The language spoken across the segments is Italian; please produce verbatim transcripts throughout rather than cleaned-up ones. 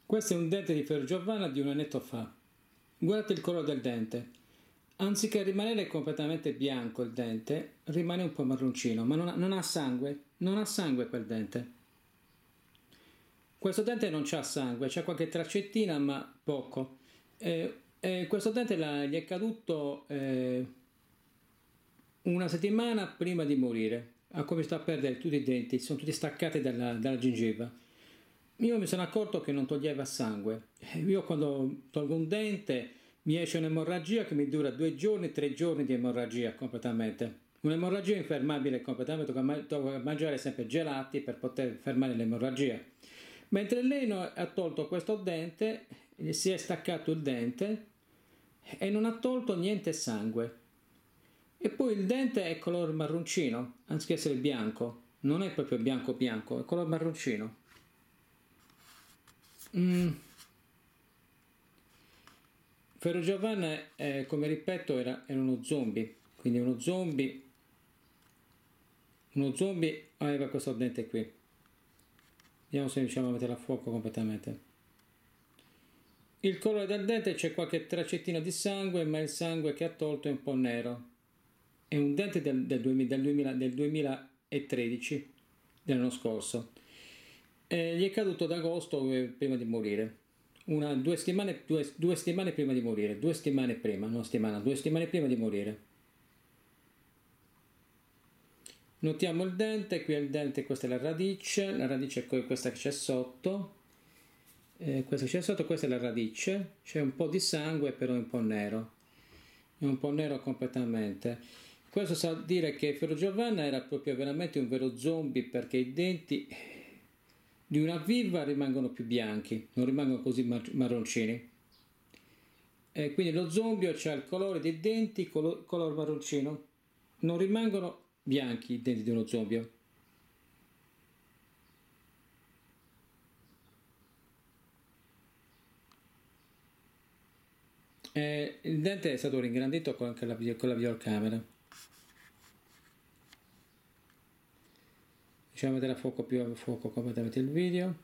Questo è un dente di Ferro Giovanna di un annetto fa. Guardate il colore del dente. Anziché rimanere completamente bianco il dente, rimane un po' marroncino, ma non ha, non ha sangue. Non ha sangue quel dente. Questo dente non c'ha sangue, c'è qualche traccettina, ma poco. Eh, eh, questo dente la, gli è caduto eh, una settimana prima di morire. Ha cominciato a perdere tutti i denti, sono tutti staccati dalla, dalla gengiva. Io mi sono accorto che non toglieva sangue. Io quando tolgo un dente mi esce un'emorragia che mi dura due giorni, tre giorni di emorragia completamente. Un'emorragia infermabile completamente, devo mangiare sempre gelati per poter fermare l'emorragia. Mentre lei ha tolto questo dente, si è staccato il dente e non ha tolto niente sangue. E poi il dente è color marroncino, anziché essere bianco. Non è proprio bianco bianco, è color marroncino. Mm. Ferro Giovanna, eh, come ripeto, era, era uno zombie, quindi uno zombie, uno zombie aveva questo dente qui. Vediamo se riusciamo a metterlo a fuoco completamente. Il colore del dente c'è qualche tracettino di sangue, ma il sangue che ha tolto è un po' nero. È un dente del, del, duemila, del duemilatredici, dell'anno scorso. E gli è caduto ad agosto eh, prima di morire. Una, due, settimane, due, due settimane prima di morire, due settimane prima, non settimana, due settimane prima di morire. Notiamo il dente, qui è il dente, questa è la radice, la radice è questa che c'è sotto, eh, questa che c'è sotto, questa è la radice, c'è un po' di sangue però è un po' nero, è un po' nero completamente. Questo sa dire che Ferro Giovanna era proprio veramente un vero zombie perché i denti di una viva rimangono più bianchi, non rimangono così mar marroncini. E quindi lo zombie ha il colore dei denti, color, color marroncino, non rimangono bianchi i denti di uno zombie. E il dente è stato ringrandito con, anche la, con la videocamera. Facciamo vedere a fuoco più a fuoco completamente il video.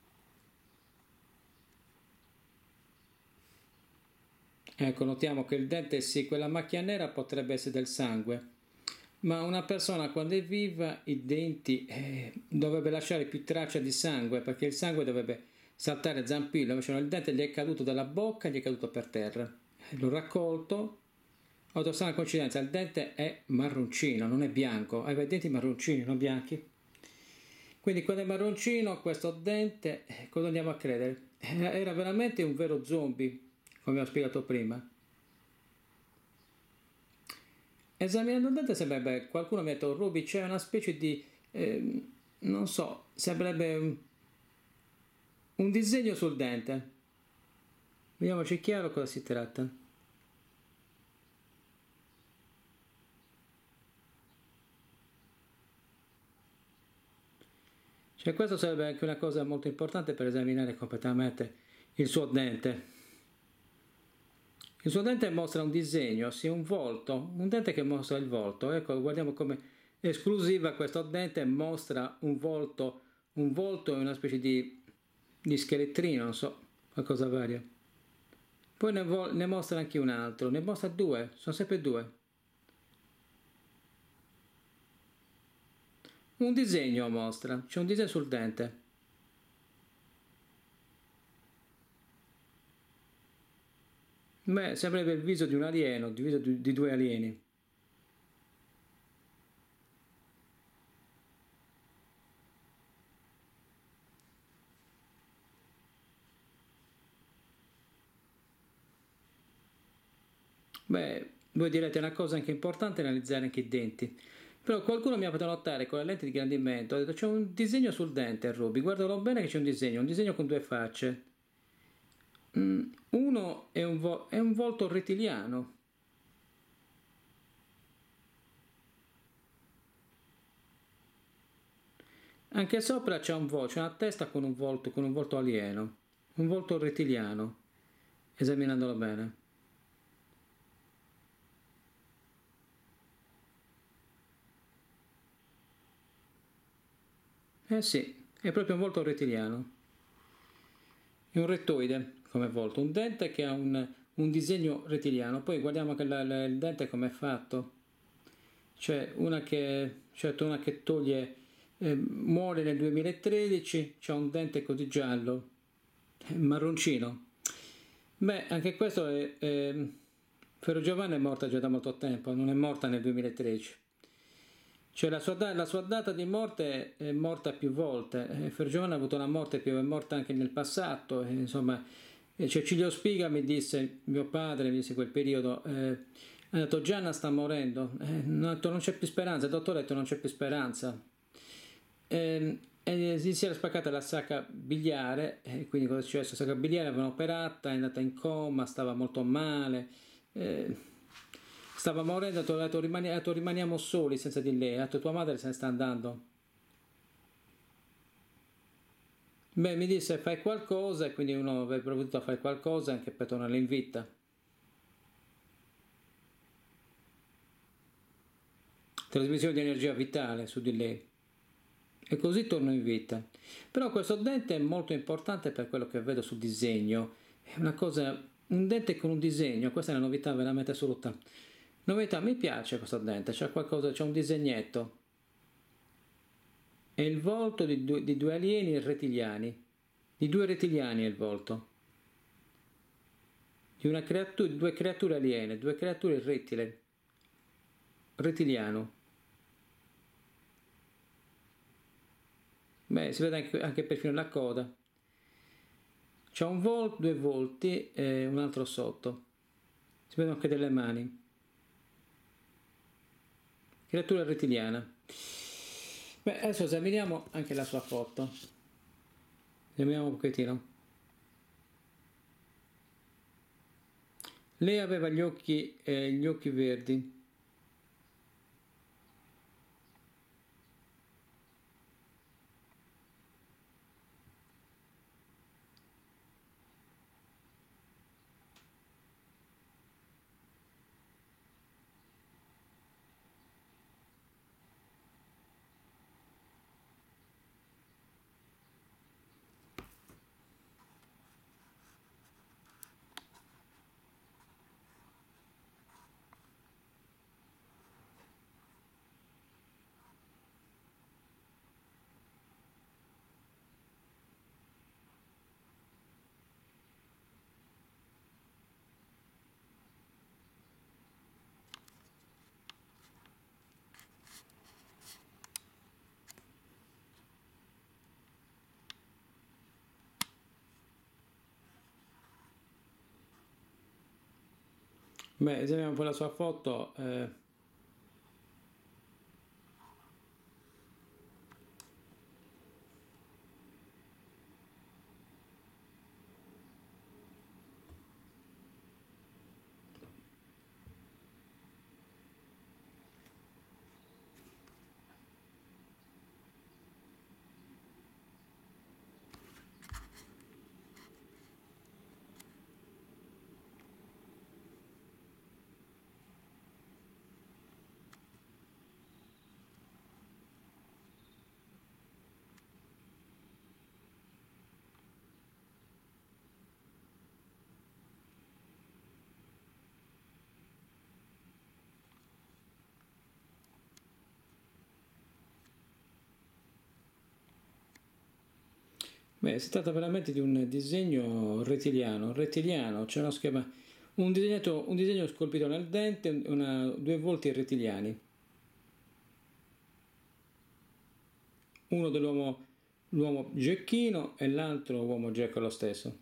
Ecco, notiamo che il dente, sì, quella macchia nera potrebbe essere del sangue, ma una persona quando è viva i denti eh, dovrebbe lasciare più traccia di sangue, perché il sangue dovrebbe saltare zampillo, invece il dente gli è caduto dalla bocca e gli è caduto per terra. L'ho raccolto, ho trovato una coincidenza, il dente è marroncino, non è bianco, aveva i denti marroncini, non bianchi. Quindi quando è marroncino questo dente, cosa andiamo a credere? Era veramente un vero zombie, come ho spiegato prima. Esaminando il dente sembrerebbe, qualcuno mi ha detto, Ruby, c'è una specie di, eh, non so, sembrerebbe un, un disegno sul dente. Vediamoci chiaro cosa si tratta. Cioè, questo sarebbe anche una cosa molto importante per esaminare completamente il suo dente. Il suo dente mostra un disegno, sì, un volto, un dente che mostra il volto. Ecco, guardiamo come esclusiva questo dente mostra un volto, un volto è una specie di, di scheletrino, non so, qualcosa vario. Poi ne, ne mostra anche un altro, ne mostra due, sono sempre due. Un disegno mostra, c'è un disegno sul dente. Beh, sembrerebbe il viso di un alieno, il viso di, di due alieni. Beh, voi direte una cosa anche importante è analizzare anche i denti. Però qualcuno mi ha fatto notare con la lente di ingrandimento, ha detto c'è un disegno sul dente, Ruby, guardalo bene che c'è un disegno, un disegno con due facce. Mm, uno è un, vo è un volto rettiliano. Anche sopra c'è un volto, c'è una testa con un volto, con un volto alieno, un volto rettiliano, esaminandolo bene. Eh sì, è proprio un volto rettiliano. è un rettoide come volto, un dente che ha un, un disegno rettiliano. Poi guardiamo che la, la, il dente come è fatto. C'è una che, certo, una che toglie, eh, muore nel duemilatredici, c'è un dente così giallo, marroncino. Beh, anche questo è, è Ferro Giovanna è morta già da molto tempo, non è morta nel duemilatredici. Cioè la sua, la sua data di morte è morta più volte. Eh, Ferro Giovanna ha avuto una morte più, è morta anche nel passato. Eh, insomma, eh, Cecilio Spiga mi disse, mio padre mi disse quel periodo, eh, ha detto Gianna sta morendo, eh, non c'è più speranza, il dottore ha detto non c'è più speranza. Eh, e si era spaccata la sacca biliare, e quindi cosa è successo? La sacca biliare l'avevano operata, è andata in coma, stava molto male, eh, stava morendo, ha detto, rimani, detto rimaniamo soli senza di lei, ha detto tua madre se ne sta andando. Beh, mi disse fai qualcosa e quindi uno avrebbe provveduto a fare qualcosa anche per tornare in vita. Trasmissione di energia vitale su di lei. E così torno in vita. Però questo dente è molto importante per quello che vedo sul disegno. È una cosa, un dente con un disegno, questa è una novità veramente assoluta. Novità, mi piace questo dente, c'è qualcosa, c'è un disegnetto. È il volto di due, di due alieni rettiliani. Di due rettiliani è il volto. Di una creatura, due creature aliene, due creature rettile. Rettiliano. Beh, si vede anche, anche perfino la coda. C'è un volto, due volti e un altro sotto. Si vedono anche delle mani. Creatura rettiliana. Beh, adesso esaminiamo anche la sua foto. Esaminiamo un pochettino. Lei aveva gli occhi, eh, gli occhi verdi. Beh, esaminiamo un po' la sua foto. Eh, Beh, si tratta veramente di un disegno rettiliano. Rettiliano, c'è uno schema, un, disegnato, un disegno scolpito nel dente, una, due volti rettiliani. Uno dell'uomo l'uomo Gecchino e l'altro uomo Gecko lo stesso.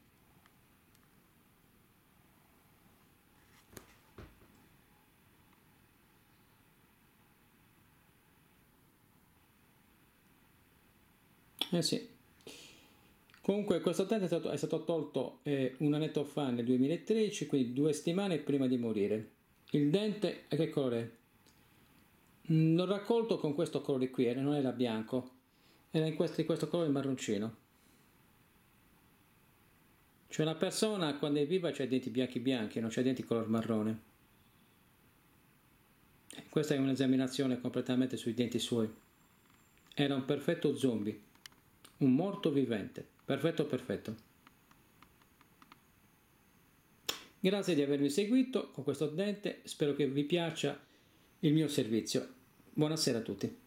Eh sì. Comunque questo dente è stato, è stato tolto eh, un annetto fa nel duemilatredici, quindi due settimane prima di morire. Il dente, a che colore è? L'ho raccolto con questo colore qui, eh, non era bianco, era in questo, di questo colore marroncino. Cioè una persona quando è viva c'ha i denti bianchi bianchi, non c'ha i denti color marrone. Questa è un'esaminazione completamente sui denti suoi. Era un perfetto zombie, un morto vivente, perfetto perfetto. Grazie di avermi seguito con questo dente, spero che vi piaccia il mio servizio. Buonasera a tutti.